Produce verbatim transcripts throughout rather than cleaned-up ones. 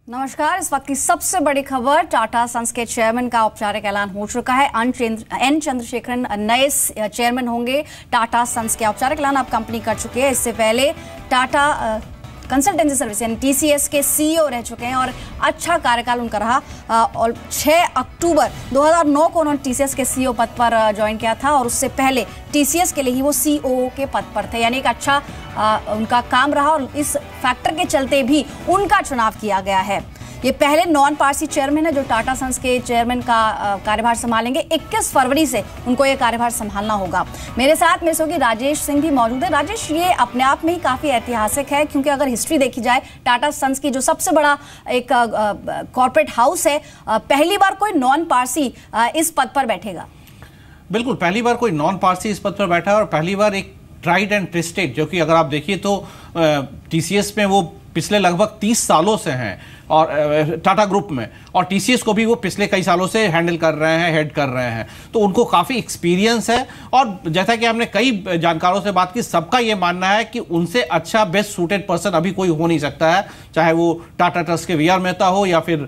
नमस्कार। इस वक्त की सबसे बड़ी खबर, टाटा सन्स के चेयरमैन का औपचारिक ऐलान हो चुका है। एन चंद्रशेखरन नए चेयरमैन होंगे टाटा सन्स के। औपचारिक ऐलान अब कंपनी कर चुकी है। इससे पहले टाटा कंसल्टेंसी सर्विस यानी टीसीएस के सीईओ रह चुके हैं और अच्छा कार्यकाल उनका रहा। और छह अक्टूबर दो हज़ार नौ को उन्होंने टीसीएस के सीईओ पद पर ज्वाइन किया था और उससे पहले टीसीएस के लिए ही वो सीईओ के पद पर थे, यानी एक अच्छा आ, उनका काम रहा और इस फैक्टर के चलते भी उनका चुनाव किया गया है। ये पहले नॉन पारसी चेयरमैन है जो टाटा सन्स के चेयरमैन का कार्यभार संभालेंगे। इक्कीस फरवरी से उनको ये कार्यभार संभालना होगा। मेरे साथ में होगी राजेश सिंह भी मौजूद है। राजेश, ये अपने आप में ही काफी ऐतिहासिक है क्योंकि अगर हिस्ट्री देखी जाए टाटा सन्स की जो सबसे बड़ा एक कॉर्पोरेट हाउस है, पहली बार कोई नॉन पारसी इस पद पर बैठेगा। बिल्कुल, पहली बार कोई नॉन पारसी इस पद पर बैठा और पहली बार एक ट्राइड एंड टेस्टेड, जो कि अगर आप देखिए तो टीसीएस में वो पिछले लगभग तीस सालों से हैं और टाटा ग्रुप में, और टीसीएस को भी वो पिछले कई सालों से हैंडल कर रहे हैं, हेड कर रहे हैं, तो उनको काफ़ी एक्सपीरियंस है। और जैसा कि हमने कई जानकारों से बात की, सबका ये मानना है कि उनसे अच्छा बेस्ट सूटेड पर्सन अभी कोई हो नहीं सकता है, चाहे वो टाटा ट्रस्ट के वी आर मेहता हो या फिर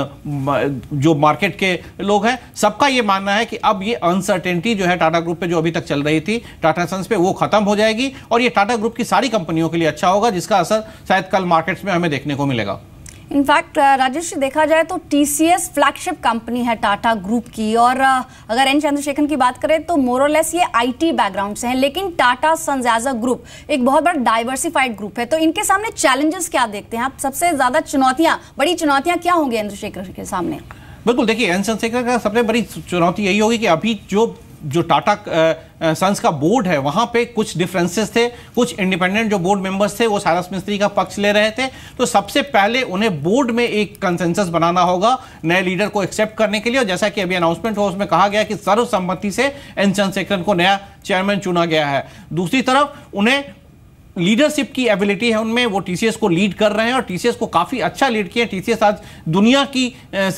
जो मार्केट के लोग हैं। सबका ये मानना है कि अब ये अनसर्टेनिटी जो है टाटा ग्रुप पे जो अभी तक चल रही थी टाटा सन्स पे, वो खत्म हो जाएगी और ये टाटा ग्रुप की सारी कंपनियों के लिए अच्छा होगा, जिसका असर शायद कल मार्केट्स में हमें देखने को मिलेगा। इनफैक्ट राजेश, देखा जाए तो टीसीएस फ्लैगशिप कंपनी है टाटा ग्रुप की, और अगर एन चंद्रशेखरन की बात करें तो मोरलेस ये आईटी बैकग्राउंड से हैं, लेकिन Tata sons as a group एक बहुत बड़ा डाइवर्सिफाइड ग्रुप है। तो इनके सामने चैलेंजेस क्या देखते हैं आप? सबसे ज्यादा चुनौतियां, बड़ी चुनौतियां क्या होंगी चंद्रशेखर के सामने? बिल्कुल, देखिए एन चंद्रशेखर का सबसे बड़ी चुनौती यही होगी कि अभी जो जो टाटा सन्स का बोर्ड है वहां पे कुछ डिफरेंसेस थे, कुछ इंडिपेंडेंट जो बोर्ड मेंबर्स थे वो साइरस मिस्त्री का पक्ष ले रहे थे। तो सबसे पहले उन्हें बोर्ड में एक कंसेंसस बनाना होगा नए लीडर को एक्सेप्ट करने के लिए, और जैसा कि अभी अनाउंसमेंट हुआ उसमें कहा गया कि सर्वसम्मति से एन चंद्रशेखरन को नया चेयरमैन चुना गया है। दूसरी तरफ उन्हें लीडरशिप की एबिलिटी है उनमें, वो टीसीएस को लीड कर रहे हैं और टीसीएस को काफी अच्छा लीड किया। टीसीएस आज दुनिया की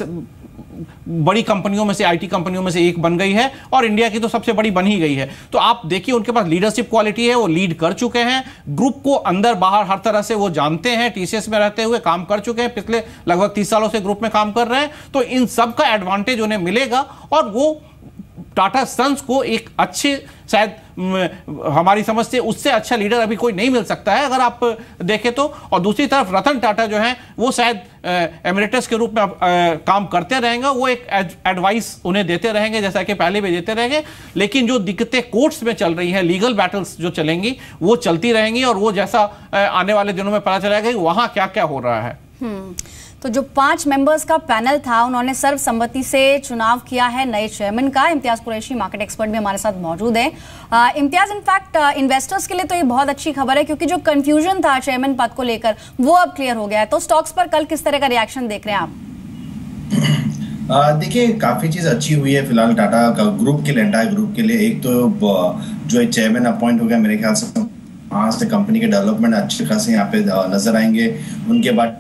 बड़ी कंपनियों में से, आईटी कंपनियों में से एक बन गई है और इंडिया की तो सबसे बड़ी बन ही गई है। तो आप देखिए उनके पास लीडरशिप क्वालिटी है, वो लीड कर चुके हैं, ग्रुप को अंदर बाहर हर तरह से वो जानते हैं, टीसीएस में रहते हुए काम कर चुके हैं, पिछले लगभग तीस सालों से ग्रुप में काम कर रहे हैं। तो इन सब का एडवांटेज उन्हें मिलेगा और वो टाटा सन्स को एक अच्छे, शायद हमारी समझ से उससे अच्छा लीडर अभी कोई नहीं मिल सकता है अगर आप देखें तो। और दूसरी तरफ रतन टाटा जो हैं वो शायद एमिरेटस के रूप में आ, काम करते रहेंगे, वो एक एडवाइस उन्हें देते रहेंगे जैसा कि पहले भी देते रहेंगे, लेकिन जो दिक्कतें कोर्ट्स में चल रही हैं, लीगल बैटल्स जो चलेंगी वो चलती रहेंगी और वो जैसा आने वाले दिनों में पता चलेगा कि वहां क्या क्या हो रहा है। तो जो पांच मेंबर्स का पैनल था उन्होंने सर्वसम्मति से चुनाव किया है नए चेयरमैन का। इम्तियाज कुरैशी मार्केट एक्सपर्ट भी हमारे साथ मौजूद है। इम्तियाज, इनफैक्ट इन्वेस्टर्स के लिए तो ये बहुत अच्छी खबर है क्योंकि जो कंफ्यूजन था चेयरमैन पद को लेकर वो अब क्लियर हो गया है। तो स्टॉक्स पर कल किस तरह का रिएक्शन देख रहे हैं आप? देखिए, काफी चीज अच्छी हुई है फिलहाल टाटा का ग्रुप के लिए, एंटायर ग्रुप के लिए। एक तो जो चेयरमैन अपॉइंट हो गया, मेरे ख्याल से वहां से कंपनी के डेवलपमेंट अच्छे खासे यहाँ पे नजर आएंगे। उनके बाद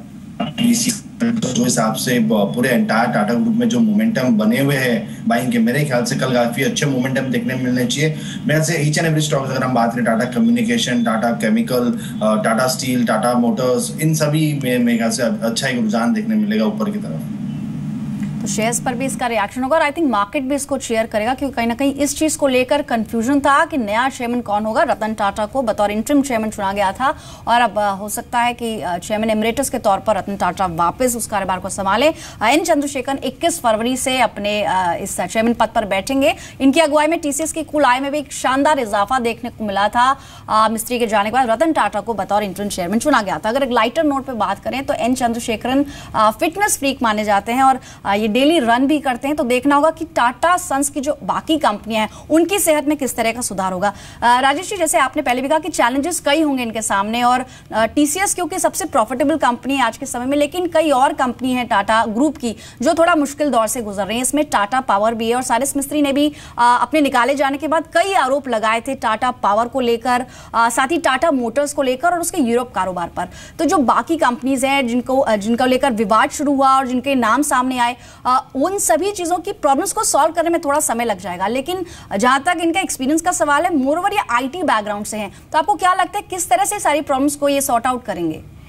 जो हिसाब से पूरे एंटायर टाटा ग्रुप में जो मोमेंटम बने हुए हैं बाइंग के, मेरे ख्याल से कल काफी अच्छे मोमेंटम देखने मिलने चाहिए। मेरे से ईच एंड एवरी स्टॉक्स अगर हम बात करें, Tata communication, Tata chemical, Tata steel, Tata motors, इन सभी में मेरे ख्याल से अच्छा एक रुझान देखने मिलेगा ऊपर की तरफ। तो शेयर्स पर भी इसका रिएक्शन होगा और आई थिंक मार्केट भी इसको शेयर करेगा क्योंकि कहीं ना कहीं इस चीज को लेकर कंफ्यूजन था कि नया चेयरमैन कौन होगा। रतन टाटा को बतौर इंटरिम चेयरमैन चुना गया था और अब हो सकता है कि चेयरमैन एमिरेटस के तौर पर रतन टाटा वापस उस कार्यभार को संभाले। एन चंद्रशेखरन इक्कीस फरवरी से अपने इस चेयरमैन पद पर बैठेंगे। इनकी अगुवाई में टीसीएस की कुल आय में भी एक शानदार इजाफा देखने को मिला था। मिस्त्री के जाने के बाद रतन टाटा को बतौर इंटरिम चेयरमैन चुना गया था। अगर एक लाइटर नोट पर बात करें तो एन चंद्रशेखरन फिटनेस फ्रीक माने जाते हैं और ये डेली रन भी करते हैं। तो देखना होगा कि टाटा सन्स की जो बाकी कंपनियां हैं उनकी सेहत में किस तरह का सुधार होगा। राजेश जी, जैसे आपने पहले भी कहा कि चैलेंजेस कई होंगे इनके सामने और टीसीएस क्योंकि सबसे प्रॉफिटेबल कंपनी है आज के समय में, लेकिन कई और कंपनी है टाटा ग्रुप की जो थोड़ा मुश्किल दौर से गुजर रही है। इसमें टाटा पावर भी है और साइरस मिस्त्री ने भी आ, अपने निकाले जाने के बाद कई आरोप लगाए थे टाटा पावर को लेकर, साथ ही टाटा मोटर्स को लेकर और उसके यूरोप कारोबार पर। तो जो बाकी कंपनीज हैं जिनको जिनको लेकर विवाद शुरू हुआ और जिनके नाम सामने आए, उन सभी चीजों की प्रॉब्लम्स को सॉल्व करने में थोड़ा समय लग जाएगा। लेकिन जहां तक इनका एक्सपीरियंस का सवाल है, मोरओवर ये आईटी बैकग्राउंड से हैं, तो आपको क्या लगता है किस तरह से सारी प्रॉब्लम्स को ये सॉर्ट आउट करेंगे?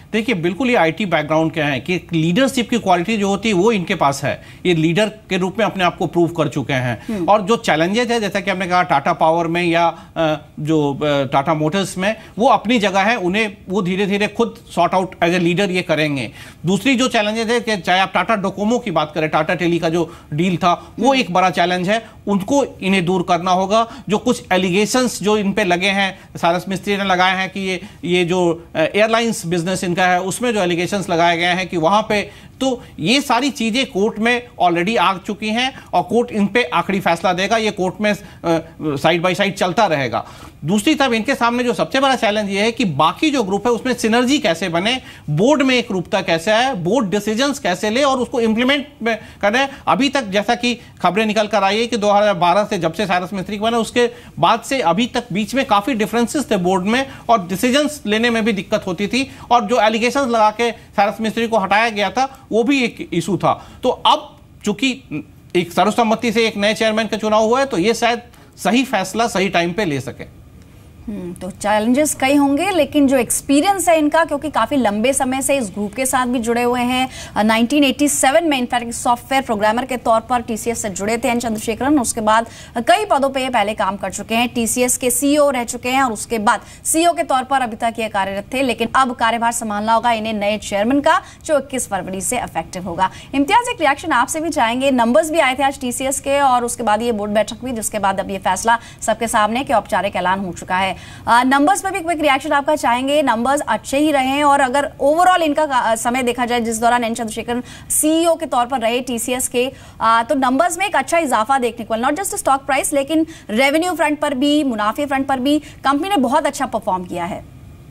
देखिए बिल्कुल ये आईटी बैकग्राउंड के हैं कि लीडरशिप की क्वालिटी जो होती है वो इनके पास है, ये लीडर के रूप में अपने आप को प्रूव कर चुके हैं। और जो चैलेंजेस है जैसा कि हमने कहा टाटा पावर में या जो टाटा मोटर्स में, वो अपनी जगह है, उन्हें वो धीरे धीरे खुद sort out as a leader ये करेंगे। दूसरी जो चैलेंजेस है कि चाहे आप टाटा डोकोमो की बात करें, टाटा टेली का जो डील था वो एक बड़ा चैलेंज है, उनको इन्हें दूर करना होगा। जो कुछ एलिगेशंस जो इन पे लगे हैं, सारस मिस्त्री ने लगाए हैं कि ये ये जो एयरलाइंस बिजनेस इनका है उसमें जो एलिगेशंस लगाए गए हैं कि वहां पे, तो ये सारी चीजें कोर्ट में ऑलरेडी आ चुकी हैं और कोर्ट इन पे आखिरी फैसला देगा। ये कोर्ट में साइड बाय साइड चलता रहेगा। दूसरी तरफ इनके सामने जो सबसे बड़ा चैलेंज ये है कि बाकी जो ग्रुप है उसमें सिनर्जी कैसे बने, बोर्ड में एक रूपता कैसे आए, बोर्ड डिसीजंस कैसे ले और उसको इंप्लीमेंट करें। अभी तक जैसा कि खबरें निकल कर आई है कि दो हज़ार बारह से जब से सारस मिस्त्री बना उसके बाद से अभी तक बीच में काफी डिफरेंसेस थे बोर्ड में और डिसीजंस लेने में भी दिक्कत होती थी, और जो एलिगेशंस लगा के सारस मिस्त्री को हटाया गया था वो भी एक इशू था। तो अब चूंकि एक सर्वसम्मति से एक नए चेयरमैन का चुनाव हुआ है तो ये शायद सही फैसला सही टाइम पे ले सके। तो चैलेंजेस कई होंगे, लेकिन जो एक्सपीरियंस है इनका, क्योंकि काफी लंबे समय से इस ग्रुप के साथ भी जुड़े हुए हैं। नाइनटीन एटी सेवन में इनफैक्ट सॉफ्टवेयर प्रोग्रामर के तौर पर टीसीएस से जुड़े थे एन चंद्रशेखरन। उसके बाद कई पदों पे ये पहले काम कर चुके हैं, टीसीएस के सीईओ रह चुके हैं और उसके बाद सीईओ के तौर पर अभी तक ये कार्यरत थे। लेकिन अब कार्यभार संभालना होगा इन्हें नए चेयरमैन का, जो इक्कीस फरवरी से इफेक्टिव होगा। इम्तियाज, एक रिएक्शन आपसे भी चाहेंगे। नंबर्स भी आए थे आज टीसीएस के और उसके बाद ये बोर्ड बैठक हुई, जिसके बाद अब ये फैसला सबके सामने कि औपचारिक ऐलान हो चुका है। नंबर्स पे भी क्विक रिएक्शन आपका चाहेंगे। नंबर्स अच्छे ही रहे हैं और अगर ओवरऑल इनका समय देखा जाए जिस दौरान एन चंद्रशेखरन सीईओ के तौर पर रहे टीसीएस के, तो नंबर्स में एक अच्छा इजाफा देखने को, नॉट जस्ट स्टॉक प्राइस लेकिन रेवेन्यू फ्रंट पर भी, मुनाफे फ्रंट पर भी कंपनी ने बहुत अच्छा परफॉर्म किया है।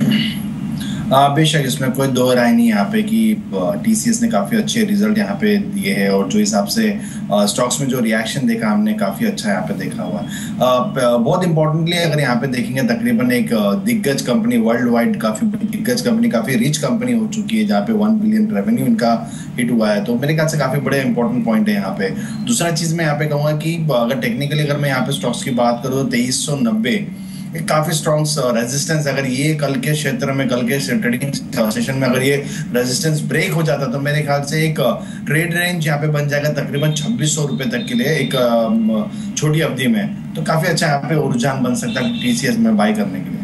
बेशक इसमें कोई दो राय नहीं यहाँ पे कि टीसीएस ने काफ़ी अच्छे रिजल्ट यहाँ पे दिए हैं और जो हिसाब से स्टॉक्स में जो रिएक्शन देखा हमने काफ़ी अच्छा यहाँ पे देखा हुआ। बहुत इंपॉर्टेंटली अगर यहाँ पे देखेंगे तकरीबन एक दिग्गज कंपनी, वर्ल्ड वाइड काफ़ी दिग्गज कंपनी, काफ़ी रिच कंपनी हो चुकी है जहाँ पे वन बिलियन रेवेन्यू इनका हिट हुआ है, तो मेरे ख्याल से काफ़ी बड़े इंपॉर्टेंट पॉइंट है यहाँ पे। दूसरा चीज़ मैं यहाँ पे कहूँगा कि अगर टेक्निकली अगर मैं यहाँ पे स्टॉक्स की बात करूँ तो तेईस सौ नब्बे एक काफी स्ट्रॉन्ग रेजिस्टेंस, अगर ये कल के क्षेत्र में, कल के ट्रेडिंग सेशन में अगर ये रेजिस्टेंस ब्रेक हो जाता तो मेरे ख्याल से एक ट्रेड रेंज यहाँ पे बन जाएगा तकरीबन छब्बीस सौ रुपए तक के लिए एक छोटी अवधि में, तो काफी अच्छा यहाँ पे रुझान बन सकता है टीसीएस में बाय करने के लिए।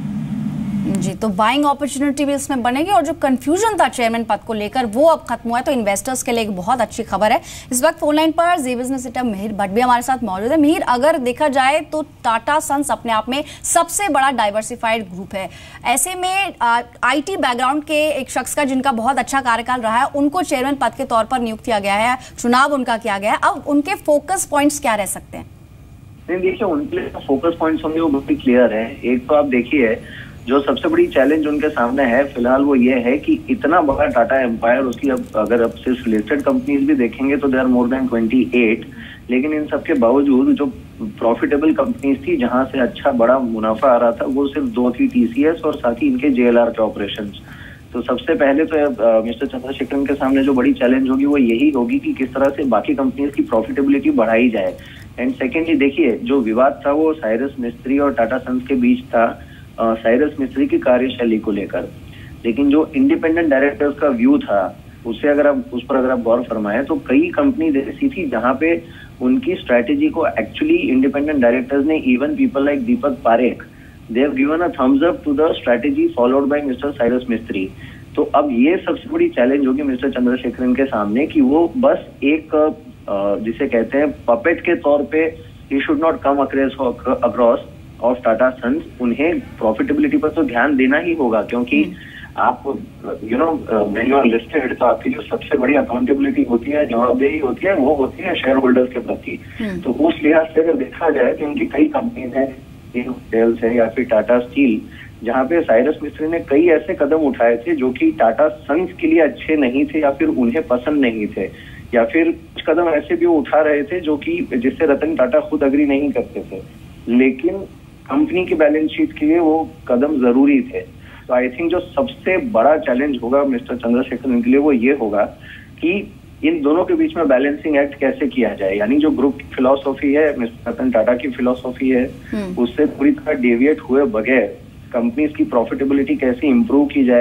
जी, तो बाइंग अपॉर्चुनिटी भी इसमें बनेगी और जो कंफ्यूजन था चेयरमैन पद को लेकर वो अब खत्म हुआ है, तो इन्वेस्टर्स के लिए एक बहुत अच्छी खबर है। इस वक्त फोन लाइन पर Zee business editor Mihir Bhatt भी हमारे साथ मौजूद है। मिहिर, अगर देखा जाए तो टाटा सन्स अपने आप में सबसे बड़ा डाइवर्सिफाइड ग्रुप है, ऐसे में आईटी बैकग्राउंड के एक शख्स का जिनका बहुत अच्छा कार्यकाल रहा है उनको चेयरमैन पद के तौर पर नियुक्त किया गया है, चुनाव उनका किया गया है, अब उनके फोकस पॉइंट्स क्या रह सकते हैं? नहीं, देखिए उनके लिए फोकस पॉइंट्स होंगे वो बहुत ही क्लियर है। एक तो आप देखिए जो सबसे बड़ी चैलेंज उनके सामने है फिलहाल वो ये है कि इतना बड़ा टाटा एम्पायर, उसकी अब अगर अब सिर्फ लिस्टेड कंपनीज भी देखेंगे तो दे आर मोर देन अट्ठाईस, लेकिन इन सब के बावजूद जो प्रॉफिटेबल कंपनीज थी जहां से अच्छा बड़ा मुनाफा आ रहा था वो सिर्फ दो थी, टीसीएस और साथ ही इनके जेएलआर के ऑपरेशंस। तो सबसे पहले तो मिस्टर चंद्रशेखरन के सामने जो बड़ी चैलेंज होगी वो यही होगी कि किस तरह से बाकी कंपनीज की प्रॉफिटेबिलिटी बढ़ाई जाए। एंड सेकेंडली देखिए जो विवाद था वो साइरस मिस्त्री और टाटा सन्स के बीच था, साइरस मिस्त्री की कार्यशैली को लेकर, लेकिन जो इंडिपेंडेंट डायरेक्टर्स का व्यू था उससे अगर आप उस पर अगर आप गौर फरमाएं तो कई कंपनीज ऐसी थी जहां पे उनकी स्ट्रैटेजी को एक्चुअली इंडिपेंडेंट डायरेक्टर्स ने, even people like Deepak Parekh, they have given a thumbs up to the strategy followed by mister Cyrus Mistry. तो अब ये सबसे बड़ी चैलेंज होगी मिस्टर चंद्रशेखरन के सामने कि वो बस एक जिसे कहते हैं पपेट के तौर पे ही should not come across of Tata sons, उन्हें प्रॉफिटेबिलिटी पर तो ध्यान देना ही होगा क्योंकि आप you know when you are listed तो आपकी जो सबसे बड़ी अकाउंटेबिलिटी होती है, जवाबदेही होती है, वो होती है शेयर होल्डर्स के प्रति। तो उस लिहाज से अगर देखा जाए तो उनकी कई कंपनीज हैं, सेल्स है या फिर टाटा स्टील, जहाँ पे साइरस मिस्त्री ने कई ऐसे कदम उठाए थे जो कि टाटा सन्स के लिए अच्छे नहीं थे या फिर उन्हें पसंद नहीं थे, या फिर कुछ कदम ऐसे भी उठा रहे थे जो कि जिससे रतन टाटा खुद अग्री नहीं करते थे, लेकिन कंपनी की बैलेंस शीट के लिए वो कदम जरूरी थे। तो आई थिंक जो सबसे बड़ा चैलेंज होगा मिस्टर चंद्रशेखरन के लिए वो ये होगा कि इन दोनों के बीच में बैलेंसिंग एक्ट कैसे किया जाए, यानी जो ग्रुप की फिलॉसफी है, मिस्टर रतन टाटा की फिलॉसफी है, उससे पूरी तरह डेविएट हुए बगैर कंपनीज की प्रॉफिटेबिलिटी कैसे इंप्रूव की जाए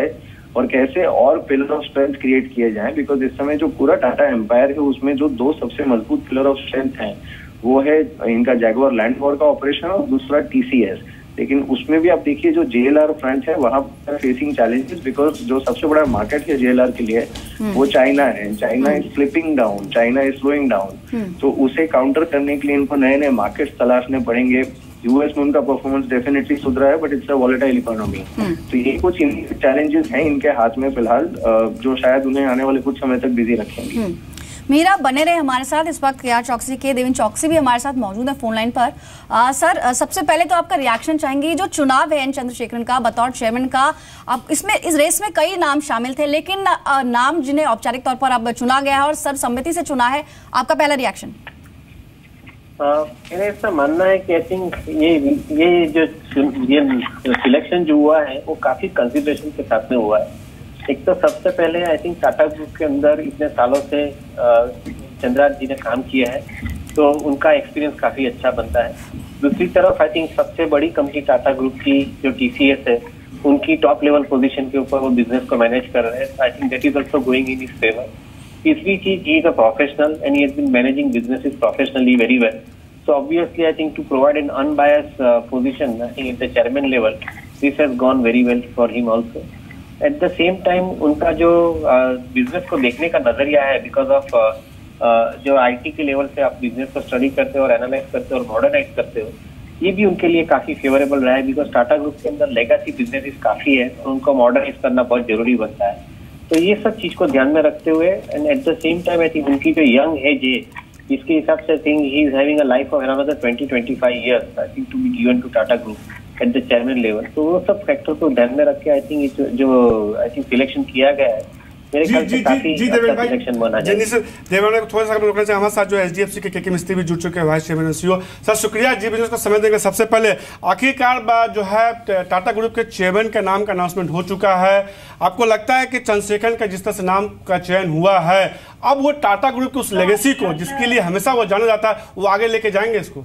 और कैसे और पिलर ऑफ स्ट्रेंथ क्रिएट किए जाएं, बिकॉज इस समय जो पूरा टाटा एम्पायर है उसमें जो दो सबसे मजबूत पिलर ऑफ स्ट्रेंथ हैं वो है इनका जैगुआर लैंड रोवर का ऑपरेशन और दूसरा टीसीएस। लेकिन उसमें भी आप देखिए जो जेएलआर फ्रंट है वहां पर फेसिंग चैलेंजेस, बिकॉज जो सबसे बड़ा मार्केट है जेएलआर के लिए वो चाइना है। China is slipping down, China is slowing down, तो उसे काउंटर करने के लिए इनको नए नए मार्केट्स तलाशने पड़ेंगे। यूएस में उनका परफॉर्मेंस डेफिनेटली सुधरा है, but it's a volatile economy, तो ये कुछ चैलेंजेस हैं इनके हाथ में फिलहाल, जो शायद उन्हें आने वाले कुछ समय तक बिजी रखेंगे। मीरा बने रहे हमारे साथ। इस वक्त केआर चौकसी के देवेंद्र चौकसी भी हमारे साथ मौजूद है फोन लाइन पर। आ, सर आ, सबसे पहले तो आपका रिएक्शन चाहेंगे, जो चुनाव है एन चंद्रशेखरन का बतौर चेयरमैन का, आप इसमें इस रेस में कई नाम शामिल थे, लेकिन आ, नाम जिन्हें औपचारिक तौर पर अब चुना गया है और सर्वसम्मति से चुना है, आपका पहला रिएक्शन? मेरा ऐसा मानना है कि आई थिंक ये ये जो ये सिलेक्शन जो हुआ है वो काफी कंसिडरेशन के साथ में हुआ है। एक तो सबसे पहले आई थिंक टाटा ग्रुप के अंदर इतने सालों से चंद्रार जी ने काम किया है, तो उनका एक्सपीरियंस काफी अच्छा बनता है। दूसरी तरफ आई थिंक सबसे बड़ी कंपनी टाटा ग्रुप की जो टीसीएस है, उनकी टॉप लेवल पोजीशन के ऊपर वो बिजनेस को मैनेज कर रहे हैं। I think that is also going in his favour. तीसरी चीज, he is a professional and he has been managing businesses professionally very well. So obviously, I think to provide an unbiased uh, position, I think at the chairman level, this has gone very well for him also. At the same time, उनका जो business uh, को देखने का नजरिया है, because of uh, uh, जो IT के level से आप बिजनेस को स्टडी करते हो और एनालाइज करते हो और मॉडर्नाइज करते हो, ये भी उनके लिए काफी फेवरेबल रहा है, बिकॉज टाटा ग्रुप के अंदर लेगेसी बिजनेसेस काफी है और उनको मॉडर्नाइज करना बहुत जरूरी बनता है। तो ये सब चीज को ध्यान में रखते हुए and at the same time I think उनकी जो यंग एज है, इसके हिसाब से I think he is having a life of around twenty two twenty five years I think to be given to Tata group at the chairman level. तो वो सब factor को ध्यान में रख के आई थिंक जो आई थिंक सिलेक्शन किया गया है, मेरे ख्याल से काफी अच्छा सिलेक्शन माना जाए। जी सर, देवेंद्र भाई थोड़ा सा रोकना चाहिए, हमारे साथ जो एचडीएफसी के केके मिस्त्री भी जुड़ चुके हैं, वाइस चेयरमैन सीईओ। सर शुक्रिया जी बिजनेस को समय देंगे। सबसे पहले आखिरकार जो है टाटा ग्रुप के चेयरमैन के नाम का अनाउंसमेंट हो चुका है। आपको लगता है कि चंद्रशेखरन का जिस तरह से नाम का चयन हुआ है, अब वो टाटा ग्रुप की उस लेगेसी को जिसके लिए हमेशा वो जाना जाता है, वो आगे लेके जाएंगे इसको?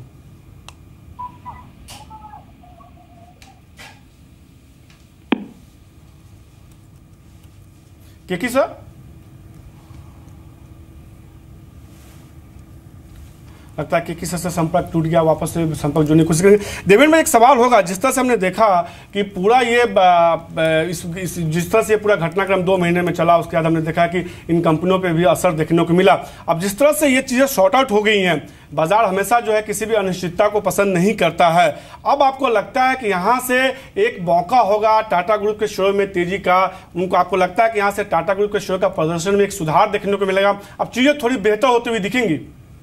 केके सर लगता है कि किसी से संपर्क टूट गया, वापस से संपर्क जोड़ने की कोशिश करेंगे। देवेंद्र में एक सवाल होगा, जिस तरह से हमने देखा कि पूरा ये इस, इस जिस तरह से ये पूरा घटनाक्रम दो महीने में चला, उसके बाद हमने देखा कि इन कंपनियों पे भी असर देखने को मिला। अब जिस तरह से ये चीज़ें शॉर्ट आउट हो गई हैं, बाजार हमेशा जो है किसी भी अनिश्चितता को पसंद नहीं करता है। अब आपको लगता है कि यहाँ से एक मौका होगा टाटा ग्रुप के शेयर में तेजी का? उनको आपको लगता है कि यहाँ से टाटा ग्रुप के शेयर का प्रदर्शन में एक सुधार देखने को मिलेगा? अब चीज़ें थोड़ी बेहतर होती हुई दिखेंगी?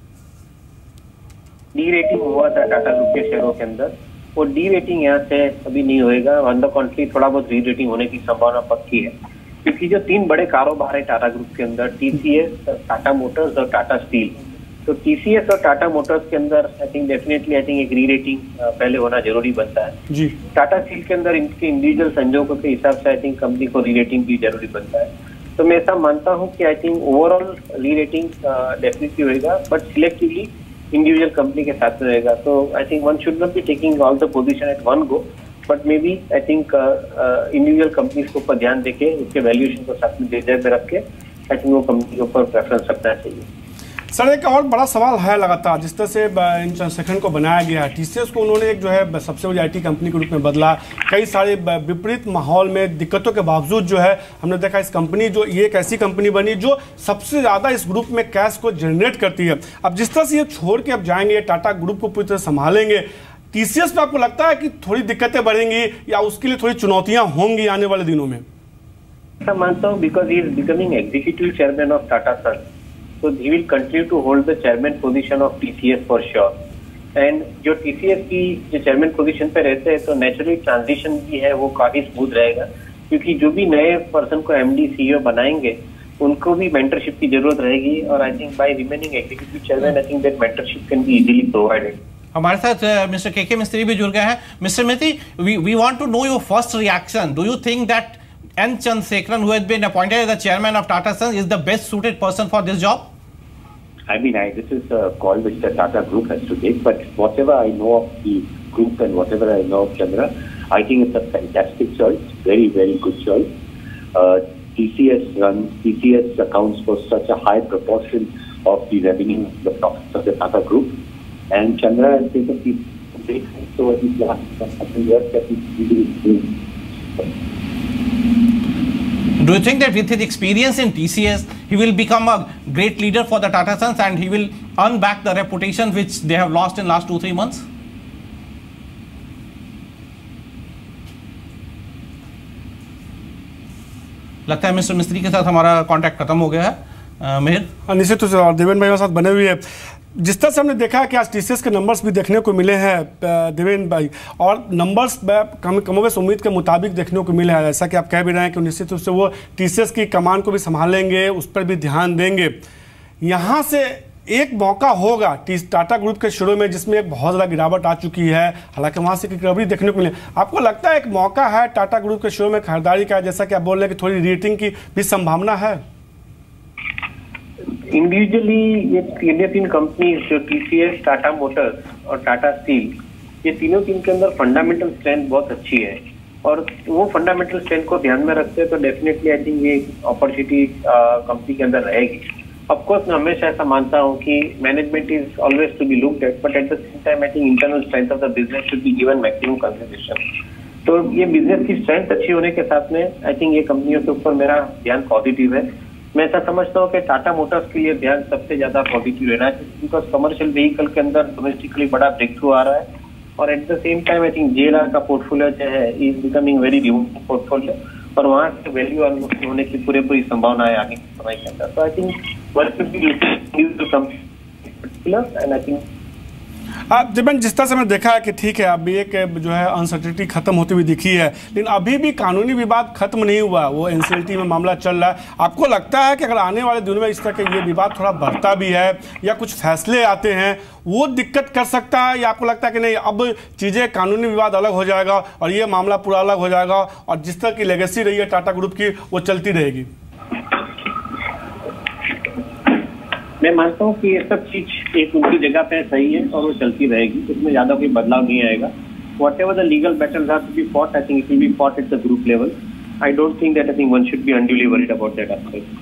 डी रेटिंग हुआ था टाटा ग्रुप के शेयरों के अंदर, वो डी रेटिंग यहाँ से अभी नहीं होएगा। ऑन द कॉन्ट्री थोड़ा बहुत री रेटिंग होने की संभावना पक्की है, क्योंकि जो तीन बड़े कारोबार है टाटा ग्रुप के अंदर, टीसीएस, टाटा मोटर्स और टाटा स्टील, तो टीसीएस और टाटा मोटर्स के अंदर I think definitely I think एक री रेटिंग पहले होना जरूरी बनता है जी। टाटा स्टील के अंदर इनके इंडिविजुअल संजोगों के हिसाब से आई थिंक कंपनी को री रेटिंग भी जरूरी बनता है। तो मैं ऐसा मानता हूँ कि I think overall re rating definitely होएगा, बट सिलेक्टिवली इंडिविजुअल कंपनी के साथ रहेगा। तो I think one should not be taking all the position at one go, but may be I think individual companies के ऊपर ध्यान देके उसके वैल्यूएशन को साथ में देर में रख के आई थिंक वो कंपनी के ऊपर प्रेफरेंस रखना चाहिए। सर एक और बड़ा सवाल है लगातार, जिस तरह से इन चंद्रशेखरन को बनाया गया है, टीसीएस को उन्होंने एक जो है सबसे बड़ी आईटी कंपनी के रूप में बदला। कई सारे विपरीत माहौल में दिक्कतों के बावजूद जो है हमने देखा इस कंपनी जो ये एक ऐसी कंपनी बनी जो सबसे ज़्यादा इस ग्रुप में कैश को जनरेट करती है। अब जिस तरह से ये छोड़ के अब जाएंगे, टाटा ग्रुप को पूरी तरह संभालेंगे, टीसीएस पे आपको लगता है कि थोड़ी दिक्कतें बढ़ेंगी या उसके लिए थोड़ी चुनौतियाँ होंगी आने वाले दिनों में? मैं मानता हूँ because he is becoming executive chairman of Tata sons, so he will continue to hold the chairman position of T C S for sure. And जो T C S की जो chairman position पे रहते हैं तो naturally transition भी है वो काफी smooth रहेगा, क्योंकि जो भी नए person को M D C E O बनाएंगे उनको भी mentorship की जरूरत रहेगी, और I think by remaining executive chairman I think that mentorship can be easily provided. हमारे साथ मिस्टर के के मिस्त्री भी जुड़ गए हैं। मिस्टर मिस्त्री, we we want to know your first reaction. Do you think that N Chandrasekaran, who has been appointed as the chairman of Tata Sons, is the best suited person for this job? I mean, I, this is a call which the Tata Group has to take, but whatever I know of the group and whatever I know of Chandra, I think it's a fantastic choice, very, very good choice. uh, T C S runs, T C S accounts for such a high proportion of the revenue, the profits of the Tata Group. And Chandra has taken the big so at least last couple of years that he's really doing. Do you think that with his experience in T C S, he will become a great leader for the Tata Sons and he will earn back the reputation which they have lost in last two, three months? लगता है mister मिस्त्री के साथ हमारा contact खत्म हो गया है। मेहर निश्चित रूप से और देवेन भाई हमारे साथ बने हुए हैं। जिस तरह से हमने देखा है कि आज टीसीएस के नंबर्स भी देखने को मिले हैं देवेन भाई, और नंबर्स कम कमोबेश उम्मीद के मुताबिक देखने को मिले हैं, जैसा कि आप कह भी रहे हैं कि निश्चित रूप से वो टीसीएस की कमान को भी संभालेंगे, उस पर भी ध्यान देंगे। यहाँ से एक मौका होगा टाटा ग्रुप के शुरू में जिसमें एक बहुत ज़्यादा गिरावट आ चुकी है, हालांकि वहाँ से रिकवरी देखने को मिले। आपको लगता है एक मौका है टाटा ग्रुप के शुरू में खरीदारी का, जैसा कि आप बोल रहे हैं कि थोड़ी रेटिंग की भी संभावना है? इंडिविजुअली ये तीन तीन कंपनी जो टीसीएस, टाटा मोटर्स और टाटा स्टील, ये तीनों टीम के अंदर फंडामेंटल स्ट्रेंथ बहुत अच्छी है और वो फंडामेंटल स्ट्रेंथ को ध्यान में रखते हैं तो डेफिनेटली आई थिंक ये अपॉर्चुनिटी कंपनी के अंदर रहेगी। ऑफ कोर्स मैं हमेशा ऐसा मानता हूँ कि management is always to be looked at, but at the same time I think internal strength of the business should be given maximum consideration. तो ये बिजनेस की स्ट्रेंथ अच्छी होने के साथ में आई थिंक ये कंपनियों के ऊपर मेरा ध्यान पॉजिटिव है। मैं ऐसा समझता हूँ कि टाटा मोटर्स के लिए ध्यान सबसे ज्यादा पॉजिटिव रहना है बिकॉज कमर्शियल व्हीकल के अंदर डोमेस्टिकली बड़ा ब्रेक थ्रू आ रहा है और at the same time I think JLR का पोर्टफोलियो जो है is becoming very removing portfolio और वहाँ से वैल्यू अनलॉक होने की पूरी पूरी संभावना है आगे के समय के अंदर। तो I think work should be looking particular and I think आप जब जिस तरह से मैंने देखा है कि ठीक है अभी एक जो है अनसर्टिनिटी खत्म होती हुई दिखी है, लेकिन अभी भी कानूनी विवाद खत्म नहीं हुआ, वो एनसीएलटी में मामला चल रहा है। आपको लगता है कि अगर आने वाले दिनों में इस तरह के ये विवाद थोड़ा बढ़ता भी है या कुछ फैसले आते हैं वो दिक्कत कर सकता है, या आपको लगता है कि नहीं अब चीज़ें कानूनी विवाद अलग हो जाएगा और ये मामला पूरा अलग हो जाएगा और जिस तरह की लेगेसी रही है टाटा ग्रुप की वो चलती रहेगी? मैं मानता हूँ कि ये सब चीज एक उनकी जगह पे सही है और वो चलती रहेगी, इसमें ज्यादा कोई बदलाव नहीं आएगा। Whatever the legal battles are to be fought, I think it will be fought at the group level. I don't think that I think one should be unduly worried about that aspect.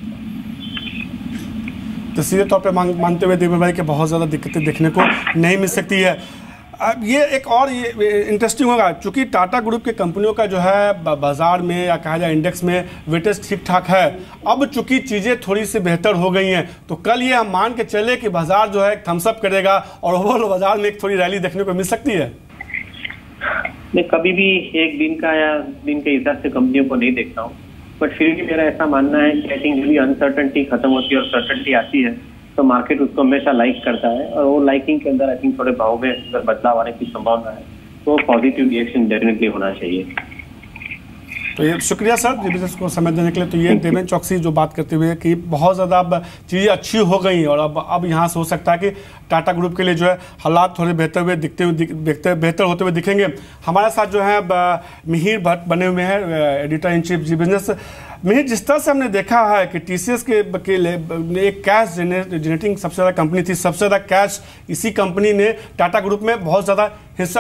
तो सीधे तौर पे मानते हुए देवेन भाई कि बहुत ज़्यादा दिक्कतें देखने को नहीं मिल सकती है। अब ये एक और ये इंटरेस्टिंग होगा, चूंकि टाटा ग्रुप के कंपनियों का जो है बाजार में या कहा जाए इंडेक्स में वेटेज ठीक ठाक है, अब चूंकि चीज़ें थोड़ी सी बेहतर हो गई हैं तो कल ये हम मान के चले कि बाजार जो है थम्सअप करेगा और ओवरऑल बाजार में एक थोड़ी रैली देखने को मिल सकती है। मैं कभी भी एक दिन का या दिन के हिसाब से कंपनियों को नहीं देखता हूँ, बट फिर भी मेरा ऐसा मानना है कि आई थिंक यदि अनसर्टेनिटी खत्म होती है और सर्टेनिटी आती है तो मार्केट उसको हमेशा लाइक करता है और वो लाइकिंग के अंदर आई थिंक थोड़े भाव में अगर बदलाव आने की संभावना है तो पॉजिटिव रिएक्शन डेफिनेटली होना चाहिए। तो ये शुक्रिया सर बिजनेस को समय देने के लिए। तो ये देवेन चौकसी जो बात करते हुए कि बहुत ज़्यादा अब चीज़ें अच्छी हो गई और अब अब यहाँ से हो सकता है कि टाटा ग्रुप के लिए जो है हालात थोड़े बेहतर हुए दिखते हुए बेहतर होते हुए दिखेंगे। हमारे साथ जो है मिहिर भट्ट बने हुए हैं, editor in chief Zee business. Mihir, जिस तरह से हमने देखा है कि टीसीएस के, के लिए एक कैश जनरेटिंग सबसे ज़्यादा कंपनी थी, सबसे ज़्यादा कैश इसी कंपनी ने टाटा ग्रुप में बहुत ज़्यादा हिस्सा।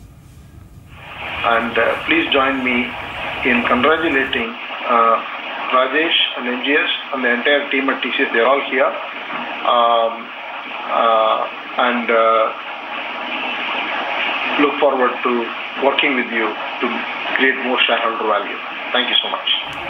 And please join me in congratulating uh, Rajesh and N G S and the entire team at T C S. They're all here um, uh, and uh, look forward to working with you to create more shareholder value. Thank you so much.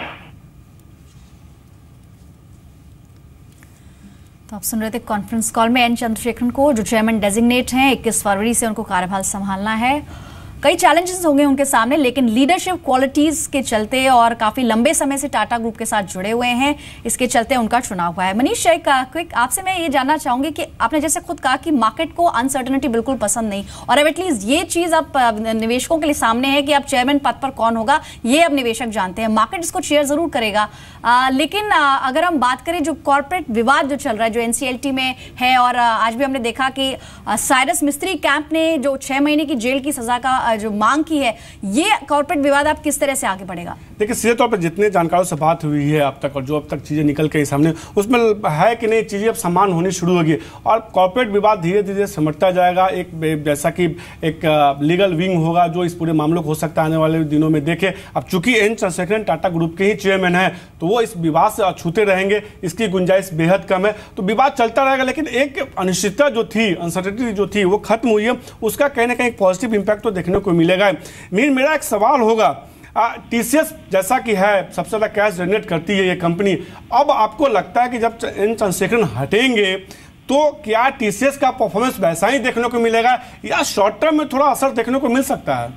तो आप सुन रहे थे conference call में N Chandrasekaran को, जो chairman designate हैं। इक्कीस फरवरी से उनको कार्यभार संभालना है। कई चैलेंजेस होंगे उनके सामने, लेकिन लीडरशिप क्वालिटीज के चलते और काफी लंबे समय से टाटा ग्रुप के साथ जुड़े हुए हैं, इसके चलते उनका चुनाव हुआ है। मनीष, एक क्विक आपसे मैं ये जानना चाहूंगी कि आपने जैसे खुद कहा कि मार्केट को अनसर्टेनिटी बिल्कुल पसंद नहीं, और अब एटलीस्ट ये चीज अब निवेशकों के लिए सामने है कि अब चेयरमैन पद पर कौन होगा ये अब निवेशक जानते हैं। मार्केट इसको शेयर जरूर करेगा, आ, लेकिन आ, अगर हम बात करें जो कॉर्पोरेट विवाद जो चल रहा है, जो एनसीएलटी में है, और आज भी हमने देखा कि साइरस मिस्त्री कैंप ने जो छह महीने की जेल की सजा का जो मांग की है, ये कॉर्पोरेट विवाद आप किस तरह से आगे बढ़ेगा? देखिए, सीधे तौर पर जितने जानकारों से बात हुई है अब तक और जो अब तक चीज़ें निकल के सामने, उसमें है कि नहीं चीज़ें अब समान होनी शुरू होगी और कॉर्पोरेट विवाद धीरे धीरे सिमटता जाएगा। एक जैसा कि एक लीगल विंग होगा जो इस पूरे मामलों को हो सकता है आने वाले दिनों में देखे। अब चूंकि एन चंद्रशेखरन टाटा ग्रुप के ही चेयरमैन है तो वो इस विवाद से अछूते रहेंगे, इसकी गुंजाइश बेहद कम है, तो विवाद चलता रहेगा। लेकिन एक अनिश्चितता जो थी, अनसर्टेनिटी जो थी, वो खत्म हुई है, उसका कहीं ना कहीं पॉजिटिव इंपैक्ट तो देखने को मिलेगा। मीन मेरा एक सवाल होगा, टीसीएस जैसा कि है सबसे ज़्यादा कैश जनरेट करती है ये कंपनी, अब आपको लगता है कि जब एन चंद्रशेखरन हटेंगे तो क्या टीसीएस का परफॉर्मेंस वैसा ही देखने को मिलेगा या शॉर्ट टर्म में थोड़ा असर देखने को मिल सकता है?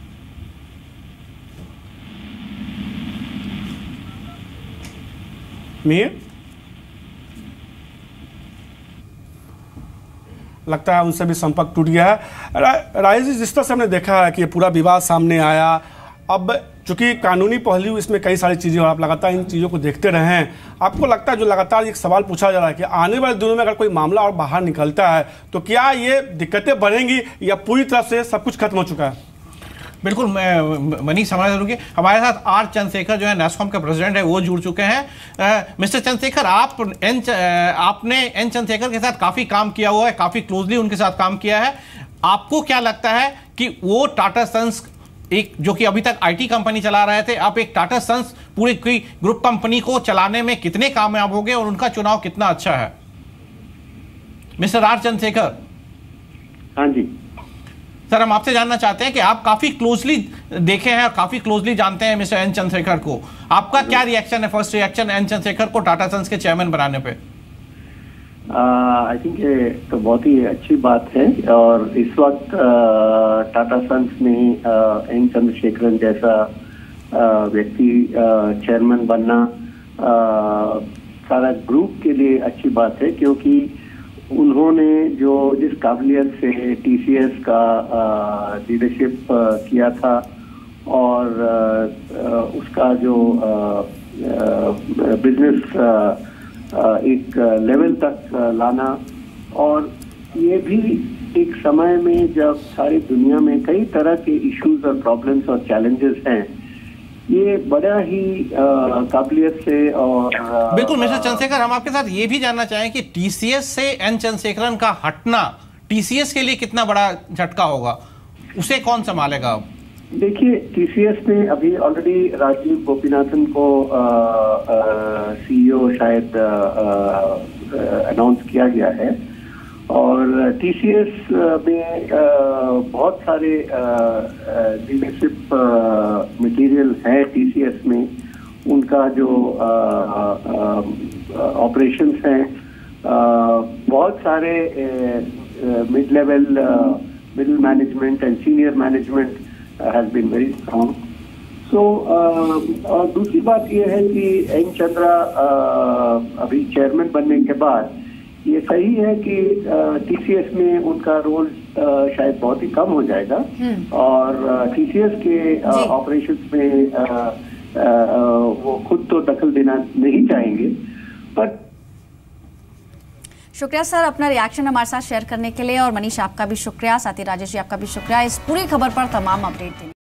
मीर लगता है उनसे भी संपर्क टूट गया है। राजेश जी, जिस तरह से हमने देखा है कि ये पूरा विवाद सामने आया, अब चूंकि कानूनी पहलू इसमें कई सारी चीज़ें और आप लगातार इन चीज़ों को देखते रहे हैं, आपको लगता है जो लगातार एक सवाल पूछा जा रहा है कि आने वाले दिनों में अगर कोई मामला और बाहर निकलता है तो क्या ये दिक्कतें बढ़ेंगी या पूरी तरह से सब कुछ खत्म हो चुका है? बिल्कुल, मैं मनीष समझ करूँगी। हमारे साथ आर चंद्रशेखर जो है नैस्कॉम के प्रेसिडेंट है वो जुड़ चुके हैं। मिस्टर चंद्रशेखर, आप एन आपने एन चंद्रशेखर के साथ काफ़ी काम किया हुआ है, काफ़ी क्लोजली उनके साथ काम किया है। आपको क्या लगता है कि वो टाटा सन्स एक जो कि अभी तक आईटी कंपनी चला रहे थे, आप एक टाटा सन्स पूरी कोई ग्रुप कंपनी को चलाने में कितने कामयाब हो गए और उनका चुनाव कितना अच्छा है? Mister R Chandrashekhar. हाँ जी सर, हम आपसे जानना चाहते हैं कि आप काफी क्लोजली देखे हैं और काफी क्लोजली जानते हैं मिस्टर एन चंद्रशेखर को, आपका क्या रिएक्शन है, फर्स्ट रिएक्शन एन चंद्रशेखर को टाटा सन्स के चेयरमैन बनाने पे? आई थिंक ये तो बहुत ही अच्छी बात है और इस वक्त टाटा सन्स में एन चंद्रशेखरन जैसा व्यक्ति चेयरमैन बनना सारा ग्रुप के लिए अच्छी बात है, क्योंकि उन्होंने जो जिस काबिलियत से टीसीएस का लीडरशिप किया था और आ, उसका जो बिजनेस एक लेवल तक लाना, और ये भी एक समय में जब सारी दुनिया में कई तरह के इश्यूज और प्रॉब्लम्स और चैलेंजेस हैं, ये बड़ा ही काबिलियत से और बिल्कुल। मिस्टर चंद्रशेखर, हम आपके साथ ये भी जानना चाहें कि टीसीएस से एन चंद्रशेखरन का हटना टीसीएस के लिए कितना बड़ा झटका होगा, उसे कौन संभालेगा? देखिए, टीसीएस ने अभी ऑलरेडी राजीव गोपीनाथन को सीईओ शायद अनाउंस किया गया है और टीसीएस में बहुत सारे लीडरशिप मटेरियल है टीसीएस में, उनका जो ऑपरेशंस हैं, बहुत सारे mid level middle management and senior management has been very strong. So और दूसरी बात यह है कि एन चंद्रा अभी चेयरमैन बनने के बाद ये सही है कि टीसीएस में उनका रोल शायद बहुत ही कम हो जाएगा और टीसीएस के ऑपरेशंस में आ, आ, वो खुद तो दखल देना नहीं चाहेंगे। पर शुक्रिया सर अपना रिएक्शन हमारे साथ शेयर करने के लिए, और मनीष आपका भी शुक्रिया, साथ ही राजेश जी आपका भी शुक्रिया इस पूरी खबर पर तमाम अपडेट देने